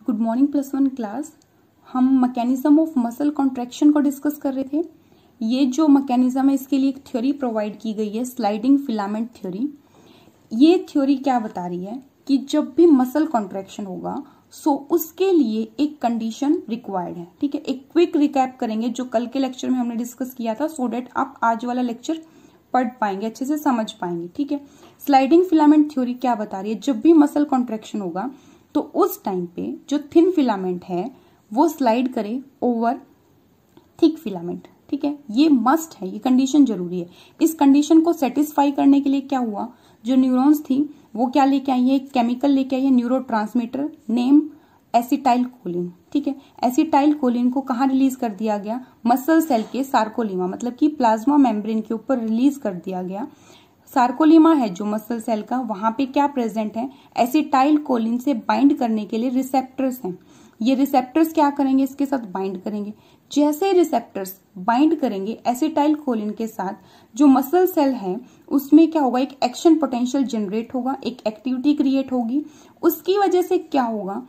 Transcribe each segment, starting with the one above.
Good morning +1 class. हम mechanism of muscle contraction को discuss कर रहे थे। ये जो मैकेनिज्म है इसके लिए एक थ्योरी प्रोवाइड की गई है, स्लाइडिंग फिलामेंट थ्योरी। ये थ्योरी क्या बता रही है कि जब भी मसल कॉन्ट्रैक्शन होगा सो उसके लिए एक कंडीशन रिक्वायर्ड है। ठीक है, एक क्विक रिकैप करेंगे जो कल के लेक्चर में हमने डिस्कस किया था, सो डेट आप आज वाला लेक्चर पढ़ पाएंगे, अच्छे से समझ पाएंगे। ठीक है, स्लाइडिंग फिलामेंट थ्योरी क्या बता रही है, जब भी मसल कॉन्ट्रैक्शन होगा तो उस टाइम पे जो थिन फिलामेंट है वो स्लाइड करे ओवर थिक फिलामेंट। ठीक है, ये मस्ट है, ये कंडीशन जरूरी है। इस कंडीशन को सेटिस्फाई करने के लिए क्या हुआ, जो न्यूरॉन्स थी वो क्या लेके आई है, एक केमिकल लेके आई है, न्यूरोट्रांसमीटर नेम एसिटाइल कोलिन। ठीक है, एसिटाइल कोलिन को कहाँ रिलीज कर दिया गया, मसल सेल के सार्कोलीमा मतलब कि प्लाज्मा मेम्ब्रेन के ऊपर रिलीज कर दिया गया। सार्कोलीमा है जो मसल सेल का, वहां पे क्या प्रेजेंट है, एसिटाइल कोलिन से बाइंड करने के लिए रिसेप्टर्स हैं। ये रिसेप्टर्स क्या करेंगे, इसके साथ बाइंड करेंगे। जैसे रिसेप्टर्स बाइंड करेंगे एसिटाइल कोलिन के साथ, जो मसल सेल है उसमें क्या होगा, एक एक्शन पोटेंशियल जनरेट होगा, एक एक्टिविटी क्रिएट होगी। उसकी वजह से क्या होगा,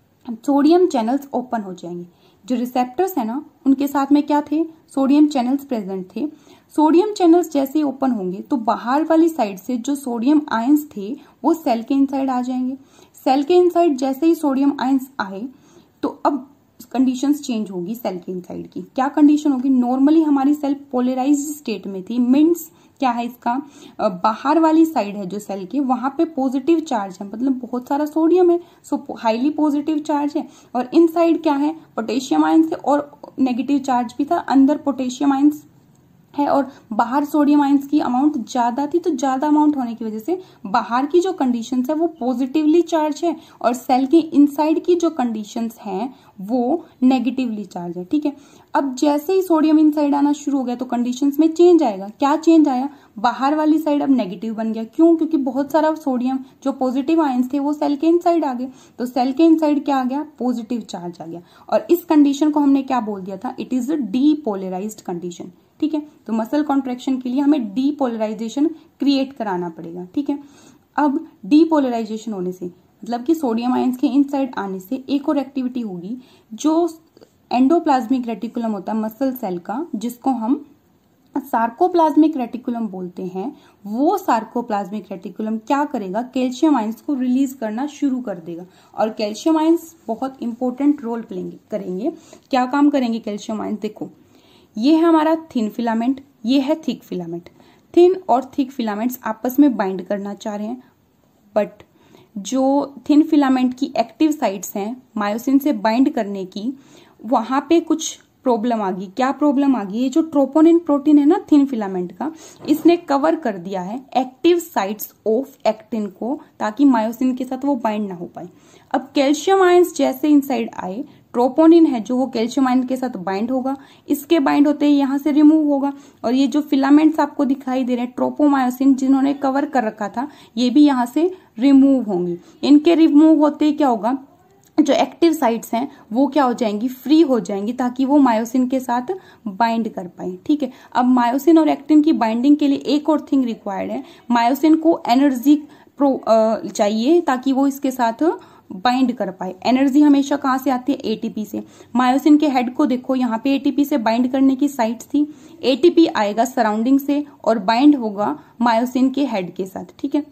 सोडियम चैनल्स ओपन हो जाएंगे। जो रिसेप्टर्स है ना उनके साथ में क्या थे, सोडियम चैनल्स प्रेजेंट थे। सोडियम चैनल्स जैसे ही ओपन होंगे तो बाहर वाली साइड से जो सोडियम आयंस थे वो सेल के इनसाइड आ जाएंगे। सेल के इनसाइड जैसे ही सोडियम आयंस आए तो अब कंडीशंस चेंज होगी। सेल के इनसाइड की क्या कंडीशन होगी, नॉर्मली हमारी सेल पोलराइज्ड स्टेट में थी, मीन्स क्या है इसका, बाहर वाली साइड है जो सेल की वहां पे पॉजिटिव चार्ज है, मतलब बहुत सारा सोडियम है, सो हाईली पॉजिटिव चार्ज है। और इन साइड क्या है, पोटेशियम आयंस है और नेगेटिव चार्ज भी था। अंदर पोटेशियम आयंस है और बाहर सोडियम आयंस की अमाउंट ज्यादा थी, तो ज्यादा अमाउंट होने की वजह से बाहर की जो कंडीशंस है वो पॉजिटिवली चार्ज है और सेल के इनसाइड की जो कंडीशंस हैं वो नेगेटिवली चार्ज है। ठीक है, अब जैसे ही सोडियम इनसाइड आना शुरू हो गया तो कंडीशंस में चेंज आएगा। क्या चेंज आया, बाहर वाली साइड अब नेगेटिव बन गया। क्यों, क्योंकि बहुत सारा सोडियम जो पॉजिटिव आयंस थे वो सेल के इनसाइड आ गए, तो सेल के इनसाइड क्या आ गया, पॉजिटिव चार्ज आ गया। और इस कंडीशन को हमने क्या बोल दिया था, it is a depolarised condition. ठीक है, तो मसल कॉन्ट्रैक्शन के लिए हमें डीपोलराइजेशन क्रिएट कराना पड़ेगा। ठीक है, अब डीपोलराइजेशन होने से मतलब कि सोडियम आयंस के इनसाइड आने से एक और एक्टिविटी होगी, जो एंडोप्लाज्मिक रेटिकुलम होता है मसल सेल का, जिसको हम सार्कोप्लाज्मिक रेटिकुलम बोलते हैं, वो सार्कोप्लाज्मिक रेटिकुलम क्या करेगा, कैल्शियम आयंस को रिलीज करना शुरू कर देगा। और कैल्शियम आयंस बहुत इंपॉर्टेंट रोल प्ले करेंगे। क्या काम करेंगे कैल्शियम आयंस, देखो ये है हमारा थिन फिलामेंट, ये है थिक फिलामेंट। थिन और थिक फिलामेंट्स आपस में बाइंड करना चाह रहे हैं, बट जो थिन फिलामेंट की एक्टिव साइट्स हैं मायोसिन से बाइंड करने की, वहां पे कुछ प्रॉब्लम आ गई। क्या प्रॉब्लम आ गई, ये जो ट्रोपोनिन प्रोटीन है ना थिन फिलामेंट का, इसने कवर कर दिया है एक्टिव साइट्स ऑफ एक्टिन को, ताकि मायोसिन के साथ वो बाइंड ना हो पाए। अब कैल्शियम आयंस जैसे इनसाइड आए, ट्रोपोनिन है जो वो कैल्शियम आयन के साथ बाइंड होगा, इसके बाइंड होते ही यहाँ से रिमूव होगा। और ये जो फिलामेंट्स आपको दिखाई दे रहे हैं ट्रोपोमायोसिन जिन्होंने कवर कर रखा था, ये भी यहाँ से रिमूव होंगे। इनके रिमूव होते ही क्या होगा, जो एक्टिव साइट्स हैं वो क्या हो जाएंगी, फ्री हो जाएंगी, ताकि वो मायोसिन के साथ बाइंड कर पाए। ठीक है, अब मायोसिन और एक्टिन की बाइंडिंग के लिए एक और थिंग रिक्वायर्ड है, मायोसिन को एनर्जी चाहिए ताकि वो इसके साथ बाइंड कर पाए। एनर्जी हमेशा कहाँ से आती है, एटीपी से। मायोसिन के हेड को देखो, यहाँ पे एटीपी से बाइंड करने की साइट्स थी, एटीपी आएगा सराउंडिंग से और बाइंड होगा मायोसिन के हेड के साथ। ठीक है,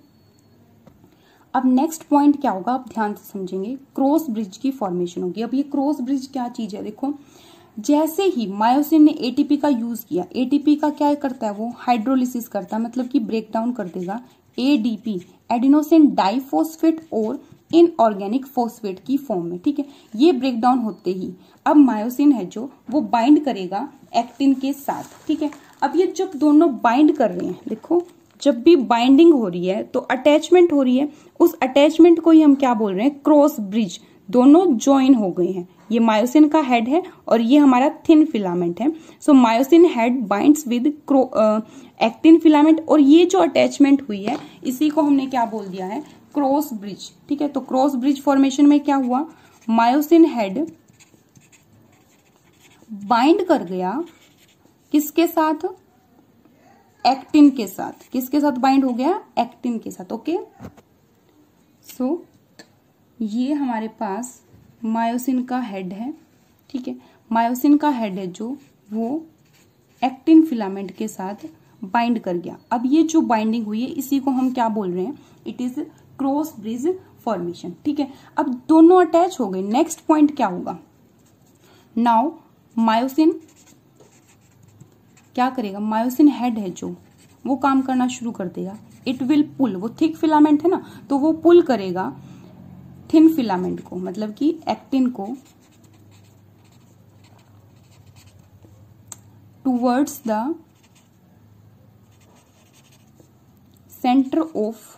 अब नेक्स्ट पॉइंट क्या होगा, आप ध्यान से समझेंगे, क्रॉस ब्रिज की फॉर्मेशन होगी। अब ये क्रॉस ब्रिज क्या चीज है, देखो जैसे ही मायोसिन ने एटीपी का यूज किया, एटीपी का क्या करता है, वो हाइड्रोलिसिस करता है, मतलब कि ब्रेक डाउन कर देगा एडीपी एडिनोसिन डाइफॉस्फेट और इनऑर्गेनिक फॉस्फेट की फॉर्म में। ठीक है, ये ब्रेक डाउन होते ही अब मायोसिन है जो वो बाइंड करेगा एक्टिन के साथ। ठीक है, अब ये जब दोनों बाइंड कर रहे हैं, देखो जब भी बाइंडिंग हो रही है तो अटैचमेंट हो रही है, उस अटैचमेंट को ही हम क्या बोल रहे हैं, क्रॉस ब्रिज। दोनों ज्वाइन हो गए हैं, ये मायोसिन का हेड है और ये हमारा थिन फिलामेंट है। So myosin head binds with actin filament, और ये जो अटैचमेंट हुई है इसी को हमने क्या बोल दिया है, क्रॉस ब्रिज। ठीक है, तो क्रॉस ब्रिज फॉर्मेशन में क्या हुआ, मायोसिन हेड बाइंड कर गया किसके साथ, एक्टिन के साथ। किसके साथ बाइंड हो गया, एक्टिन के साथ। ओके, सो ये हमारे पास मायोसिन का हेड है, ठीक है। मायोसिन का हेड है जो वो एक्टिन फिलामेंट के साथ बाइंड कर गया। अब ये जो बाइंडिंग हुई है इसी को हम क्या बोल रहे हैं, it is cross bridge formation, ठीक है। अब दोनों अटैच हो गए, नेक्स्ट पॉइंट क्या होगा, नाउ मायोसिन क्या करेगा, मायोसिन हेड है जो वो काम करना शुरू कर देगा, इट विल पुल, वो थिक फिलामेंट है ना, तो वो पुल करेगा थिन फिलामेंट को, मतलब कि एक्टिन को towards the centre of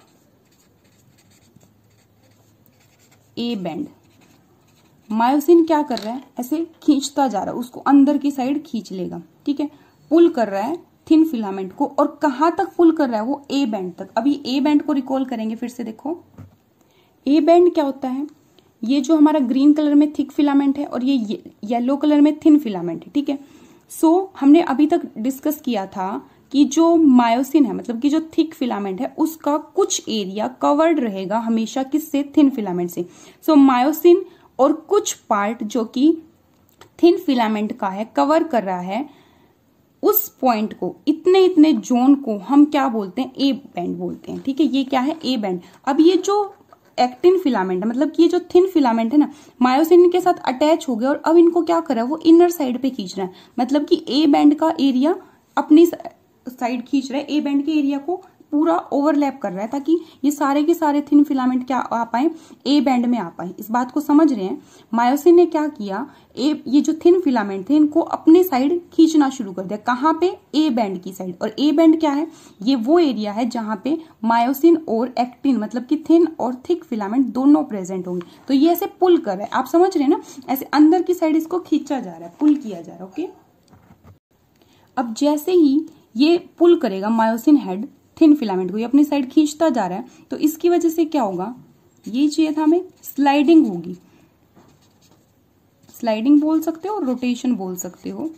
A band. Myosin क्या कर रहा है, ऐसे खींचता जा रहा है, उसको अंदर की साइड खींच लेगा, ठीक है। पुल कर रहा है थिन फिलामेंट को, और कहां तक पुल कर रहा है, वो ए बैंड तक। अभी ए बैंड को रिकॉल करेंगे फिर से, देखो ए बैंड क्या होता है, ये जो हमारा ग्रीन कलर में थिक फिलामेंट है और ये येलो कलर में थिन फिलामेंट है, ठीक है। सो हमने अभी तक डिस्कस किया था कि जो मायोसिन है, मतलब कि जो थिक फिलामेंट है, उसका कुछ एरिया कवर्ड रहेगा हमेशा किससे, थिन फिलामेंट से। सो मायोसिन और कुछ पार्ट जो कि थिन फिलामेंट का है, कवर कर रहा है, उस पॉइंट को, इतने इतने जोन को हम क्या बोलते हैं, ए बैंड बोलते हैं, ठीक है। ये क्या है, ए बैंड। अब ये जो एक्टिन फिलामेंट है, मतलब कि ये जो थिन फिलामेंट है ना, मायोसिन के साथ अटैच हो गया, और अब इनको क्या कर रहा है, वो इनर साइड पे खींच रहा है, मतलब कि ए बैंड का एरिया अपनी साइड खींच रहा है, ए बैंड के एरिया को पूरा ओवरलैप कर रहा है, ताकि ये सारे के सारे थिन फिलामेंट क्या आ पाए, ए बैंड में आ पाए। इस बात को समझ रहे हैं। मायोसिन ने क्या किया, ये जो थिन फिलामेंट थे इनको अपने साइड खींचना शुरू कर दिया, कहाँ पे, ए बैंड की साइड। और ए बैंड क्या है, ये वो एरिया है जहां पे मायोसिन और एक्टिन, मतलब कि थिन और थिक फिलामेंट दोनों प्रेजेंट होंगे। तो ये ऐसे पुल कर रहा है, आप समझ रहे हैं ना, ऐसे अंदर की साइड इसको खींचा जा रहा है, पुल किया जा रहा है, ओके। अब जैसे ही ये पुल करेगा मायोसिन हेड थिन फिलामेंट को, ये अपनी साइड खींचता जा रहा है, तो इसकी वजह से क्या होगा, ये चाहिए था हमें, स्लाइडिंग होगी। स्लाइडिंग बोल सकते हो, रोटेशन बोल सकते हो।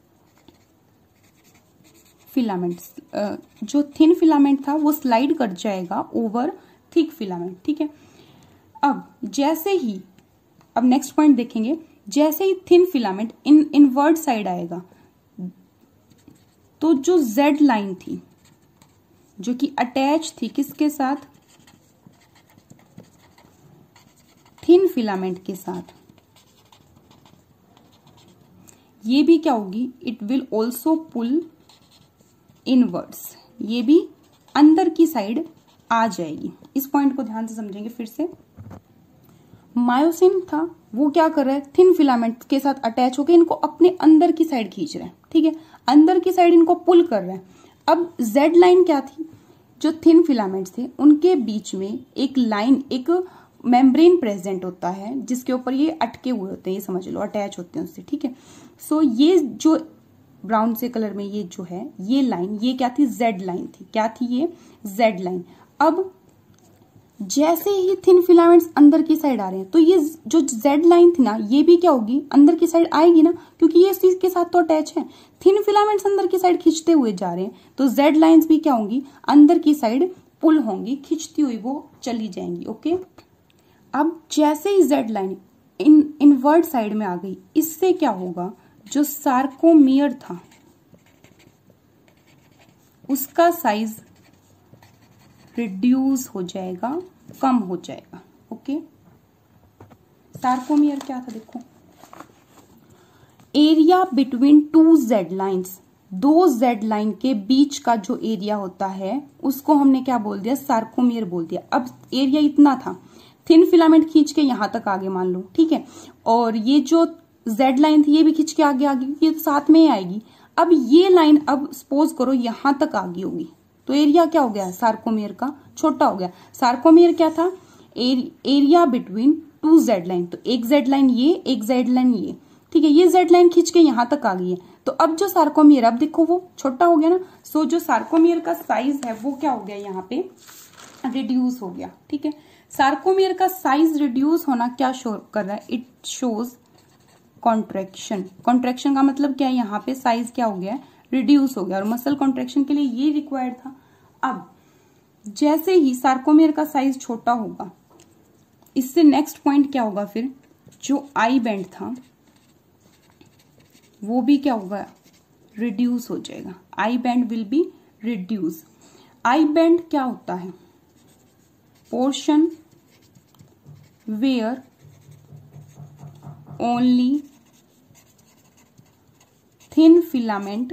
फिलामेंट, जो थिन फिलामेंट था वो स्लाइड कर जाएगा ओवर थिक फिलामेंट, ठीक है। अब जैसे ही, अब नेक्स्ट पॉइंट देखेंगे, जैसे ही थिन फिलामेंट इनवर्ड साइड आएगा, तो जो जेड लाइन थी जो कि अटैच थी किसके साथ, थिन फिलामेंट के साथ, ये भी क्या होगी, it will also pull inwards, ये भी अंदर की साइड आ जाएगी। इस पॉइंट को ध्यान से समझेंगे फिर से। मायोसिन था वो क्या कर रहा है, थिन फिलामेंट के साथ अटैच होकर इनको अपने अंदर की साइड खींच रहा है, ठीक है, अंदर की साइड इनको पुल कर रहा है। अब जेड लाइन क्या थी, जो थिन फिलामेंट्स थे उनके बीच में एक लाइन, एक मेम्ब्रेन प्रेजेंट होता है जिसके ऊपर ये अटके हुए होते हैं, ये समझ लो, अटैच होते हैं उससे, ठीक है। सो ये जो ब्राउन से कलर में ये जो है, ये लाइन, ये क्या थी, जेड लाइन थी, क्या थी ये, जेड लाइन। अब जैसे ही थिन फिलामेंट्स अंदर की साइड आ रहे हैं, तो ये जो जेड लाइन थी ना, ये भी क्या होगी, अंदर की साइड आएगी ना, क्योंकि ये इस चीज के साथ तो अटैच है। थिन फिलामेंट्स अंदर की साइड खींचते हुए जा रहे हैं, तो जेड लाइंस भी क्या होंगी, अंदर की साइड पुल होंगी, खींचती हुई वो चली जाएंगी, ओके। अब जैसे ही जेड लाइन इनवर्ड साइड में आ गई, इससे क्या होगा, जो सार्कोमियर था उसका साइज रिड्यूस हो जाएगा, कम हो जाएगा, ओके। सार्कोमियर क्या था, देखो, area between two Z lines, दो जेड लाइन के बीच का जो एरिया होता है उसको हमने क्या बोल दिया, सार्कोमियर बोल दिया। अब एरिया इतना था, थिन फिलामेंट खींच के यहां तक आगे मान लो, ठीक है, और ये जो जेड लाइन थी ये भी खींच के आगे आगे, ये तो साथ में ही आएगी। अब ये लाइन, अब सपोज करो यहां तक आगे होगी, तो एरिया क्या हो गया, सार्कोमियर का छोटा हो गया। सार्कोमियर क्या था, area between two Z line, तो एक जेड लाइन ये, एक जेड लाइन ये, ठीक है, ये जेड लाइन खींच के यहां तक आ गई है, तो अब जो सार्कोमियर, अब देखो वो छोटा हो गया ना। सो जो सार्कोमियर का साइज है वो क्या हो गया, यहाँ पे रिड्यूस हो गया, ठीक है। सार्कोमियर का साइज रिड्यूस होना क्या शो कर रहा है, इट शोज कॉन्ट्रैक्शन। कॉन्ट्रैक्शन का मतलब क्या है, यहाँ पे साइज क्या हो गया, रिड्यूस हो गया, और मसल कॉन्ट्रैक्शन के लिए ये रिक्वायर्ड था। अब जैसे ही सार्कोमियर का साइज छोटा होगा, इससे नेक्स्ट पॉइंट क्या होगा, फिर जो आई बैंड था वो भी क्या होगा, रिड्यूस हो जाएगा। I band will be reduce. I band क्या होता है, portion where only thin filament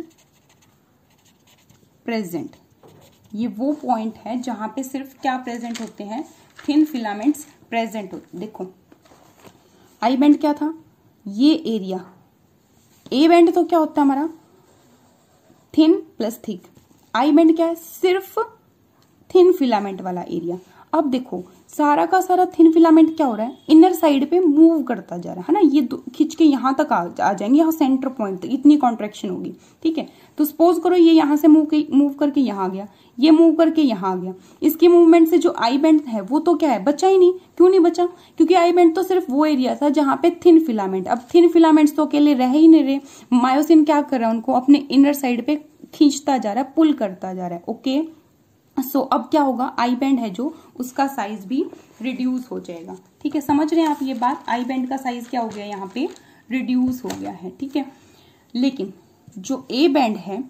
present. ये वो पॉइंट है जहां पे सिर्फ क्या प्रेजेंट होते हैं, थिन फिलामेंट्स प्रेजेंट होते। देखो आई बैंड क्या था, ये एरिया। ए बैंड तो क्या होता है हमारा, thin plus thick. I band क्या है, सिर्फ थिन फिलामेंट वाला एरिया। अब देखो सारा का सारा थिन फिलामेंट क्या हो रहा है, इनर साइड पे मूव करता जा रहा है ना। ये खींच के यहां तक आ जाएंगे, यहाँ सेंटर पॉइंट तक इतनी कॉन्ट्रेक्शन होगी। ठीक है, तो सपोज करो ये यहां से मूव करके यहां गया, ये मूव करके यहां आ गया। इसकी मूवमेंट से जो आई बैंड है वो तो क्या है, बचा ही नहीं। क्यों नहीं बचा, क्योंकि आई बैंड तो सिर्फ वो एरिया था जहां पे थिन फिलामेंट। अब थिन फिलामेंट्स तो अकेले रह ही नहीं रहे, मायोसिन क्या कर रहा है, उनको अपने इनर साइड पे खींचता जा रहा है, पुल करता जा रहा है। ओके, सो अब क्या होगा, आई बैंड है जो उसका साइज भी रिड्यूस हो जाएगा। ठीक है, समझ रहे हैं आप ये बात, आई बैंड का साइज क्या हो गया, यहाँ पे रिड्यूस हो गया है। ठीक है, लेकिन जो ए बैंड है,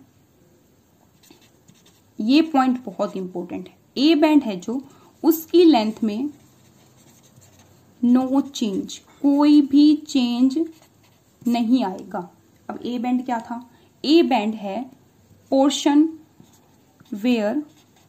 ये पॉइंट बहुत इंपॉर्टेंट है। ए बैंड है जो, उसकी लेंथ में नो चेंज, कोई भी चेंज नहीं आएगा। अब ए बैंड क्या था, ए बैंड है portion where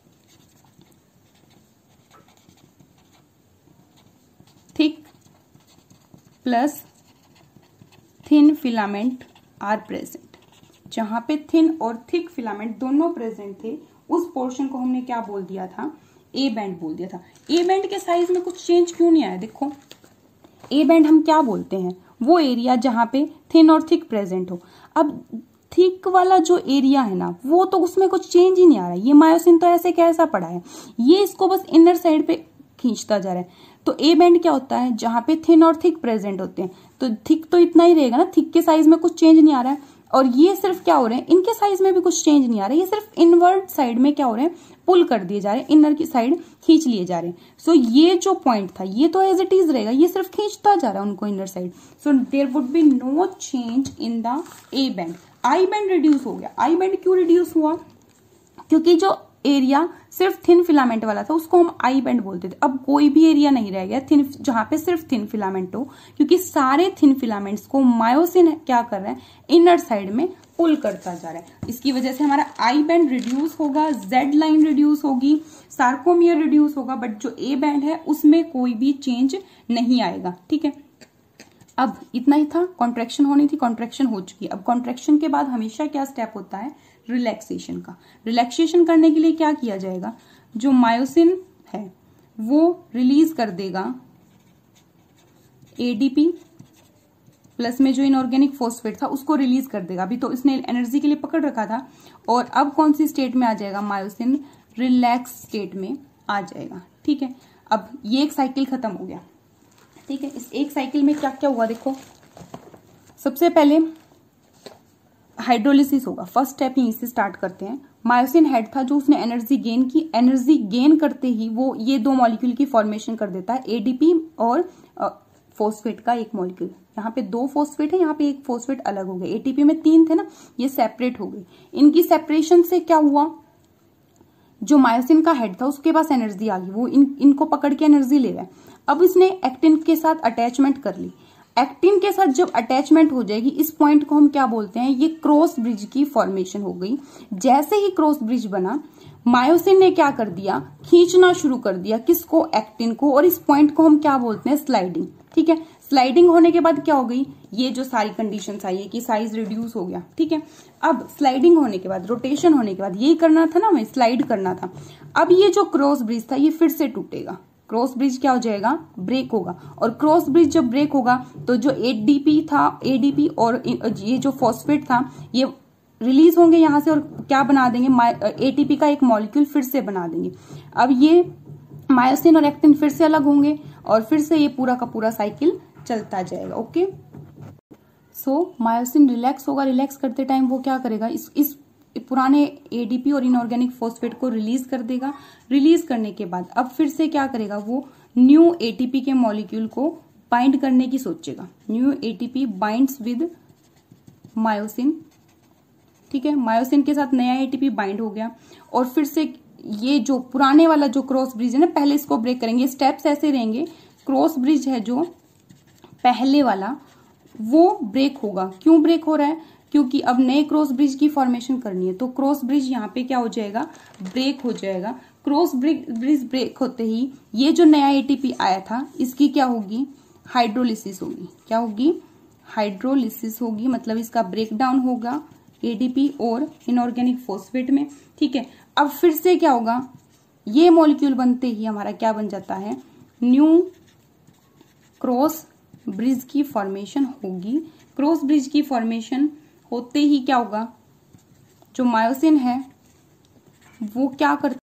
thick plus thin filament are present. जहां पे थिन और थिक फिलामेंट दोनों प्रेजेंट थे, उस पोर्शन को हमने क्या बोल दिया था, ए बैंड बोल दिया था। ए बैंड के साइज में कुछ चेंज क्यों नहीं आया, देखो ए बैंड हम क्या बोलते हैं, वो एरिया जहां पे थिन और थिक प्रेजेंट हो। अब थिक वाला जो एरिया है ना, वो तो उसमें कुछ चेंज ही नहीं आ रहा है। ये मायोसिन तो ऐसे कैसा पड़ा है, ये इसको बस इनर साइड पे खींचता जा रहा है। तो ए बैंड क्या होता है, जहां पे थिन और थिक प्रेजेंट होते हैं। तो थिक तो इतना ही रहेगा ना, थिक के साइज में कुछ चेंज नहीं आ रहा है। और ये सिर्फ क्या हो रहे हैं, इनके साइज में भी कुछ चेंज नहीं आ रहा है, ये सिर्फ इनवर्ड साइड में क्या हो रहे हैं, पुल कर दिए जा रहे हैं, इनर की साइड खींच लिए जा रहे हैं। सो ये जो पॉइंट था ये तो एज इट इज रहेगा, ये सिर्फ खींचता जा रहा है उनको inner side. So there would be no change in the A band. I band reduce हो गया। आई बैंड क्यों रिड्यूस हुआ, क्योंकि जो एरिया सिर्फ थिन फिलामेंट वाला था उसको हम आई बैंड बोलते थे। अब कोई भी एरिया नहीं रह गया थिन, जहां पे सिर्फ थिन फिलामेंट हो, क्योंकि सारे थिन फिलामेंट्स को मायोसिन क्या कर रहा है, इनर साइड में पुल करता जा रहा है। इसकी वजह से हमारा आई बैंड रिड्यूस होगा, जेड लाइन रिड्यूस होगी, सार्कोमियर रिड्यूस होगा, बट जो ए बैंड है उसमें कोई भी चेंज नहीं आएगा। ठीक है, अब इतना ही था, कॉन्ट्रैक्शन होनी थी, कॉन्ट्रैक्शन हो चुकी है। अब कॉन्ट्रैक्शन के बाद हमेशा क्या स्टेप होता है, रिलैक्सेशन का। रिलैक्सेशन करने के लिए क्या किया जाएगा, जो मायोसिन है वो रिलीज कर देगा एडीपी प्लस में जो इनऑर्गेनिक फॉस्फेट था उसको रिलीज कर देगा। अभी तो इसने एनर्जी के लिए पकड़ रखा था, और अब कौन सी स्टेट में आ जाएगा, मायोसिन रिलैक्स स्टेट में आ जाएगा। ठीक है, अब ये एक साइकिल खत्म हो गया। ठीक है, इस एक साइकिल में क्या क्या हुआ देखो, सबसे पहले हाइड्रोलिसिस होगा। फर्स्ट स्टेप यहीं से स्टार्ट करते हैं। मायोसिन हेड था जो उसने एनर्जी गेन की, एनर्जी गेन करते ही वो ये दो मॉलिक्यूल की फॉर्मेशन कर देता है, एडीपी और फॉस्फेट का एक मॉलिक्यूल। यहाँ पे दो फॉस्फेट है, यहाँ पे एक फॉस्फेट अलग हो गए। एटीपी में 3 थे ना, ये सेपरेट हो गई। इनकी सेपरेशन से क्या हुआ, जो मायोसिन का हेड था उसके पास एनर्जी आ गई, वो इनको पकड़ के एनर्जी ले रहा है। अब इसने एक्टिन के साथ अटैचमेंट कर ली। एक्टिन के साथ जब अटैचमेंट हो जाएगी, इस पॉइंट को हम क्या बोलते हैं, ये क्रॉस ब्रिज की फॉर्मेशन हो गई। जैसे ही क्रॉस ब्रिज बना, मायोसिन ने क्या कर दिया, खींचना शुरू कर दिया किसको, एक्टिन को, और इस पॉइंट को हम क्या बोलते हैं, स्लाइडिंग। ठीक है, स्लाइडिंग होने के बाद क्या हो गई, ये जो सारी कंडीशंस आई है कि साइज रिड्यूस हो गया। ठीक है, अब स्लाइडिंग होने के बाद, रोटेशन होने के बाद, यही करना था ना, हमें स्लाइड करना था। अब ये जो क्रॉस ब्रिज था ये फिर से टूटेगा, क्रॉस ब्रिज क्या हो जाएगा, ब्रेक होगा। और क्रॉस ब्रिज जब ब्रेक होगा तो जो एडीपी था, एडीपी और ये जो फॉस्फेट था ये रिलीज होंगे यहाँ से, और क्या बना देंगे, एटीपी का एक मॉलिक्यूल फिर से बना देंगे। अब ये मायोसिन और एक्टिन फिर से अलग होंगे, और फिर से ये पूरा का पूरा साइकिल चलता जाएगा। ओके, सो मायोसिन रिलैक्स होगा, रिलैक्स करते टाइम वो क्या करेगा, इस पुराने एडीपी और इनऑर्गेनिक फॉस्फेट को रिलीज कर देगा। रिलीज करने के बाद अब फिर से क्या करेगा, वो न्यू एटीपी के मॉलिक्यूल को बाइंड करने की सोचेगा। New ATP binds with myosin, ठीक है, मायोसिन के साथ नया एटीपी बाइंड हो गया और फिर से ये जो पुराने वाला जो क्रॉस ब्रिज है ना, पहले इसको ब्रेक करेंगे। स्टेप्स ऐसे रहेंगे, क्रॉस ब्रिज है जो पहले वाला वो ब्रेक होगा। क्यों ब्रेक हो रहा है? क्योंकि अब नए क्रॉस ब्रिज की फॉर्मेशन करनी है, तो क्रॉस ब्रिज यहाँ पे क्या हो जाएगा, ब्रेक हो जाएगा। क्रॉस ब्रिज ब्रेक होते ही ये जो नया एटीपी आया था इसकी क्या होगी, हाइड्रोलिसिस होगी। क्या होगी, हाइड्रोलिसिस होगी, मतलब इसका ब्रेकडाउन होगा एडीपी और इनऑर्गेनिक फॉस्फेट में, ठीक है। अब फिर से क्या होगा, ये मॉलिक्यूल बनते ही हमारा क्या बन जाता है, न्यू क्रॉस ब्रिज की फॉर्मेशन होगी। क्रॉस ब्रिज की फॉर्मेशन होते ही क्या होगा, जो मायोसिन है वो क्या करता